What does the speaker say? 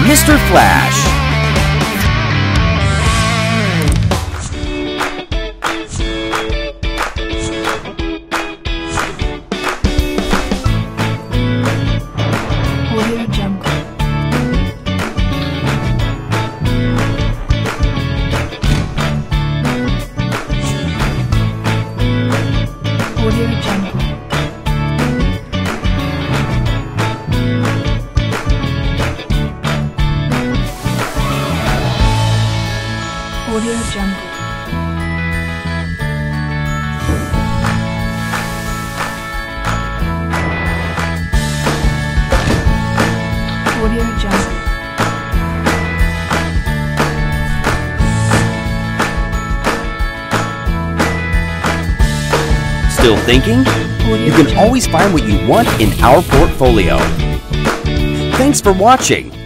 Mr. Flash. Audio Jungle. Audio Jungle. Still thinking? You can always find what you want in our portfolio. Thanks for watching.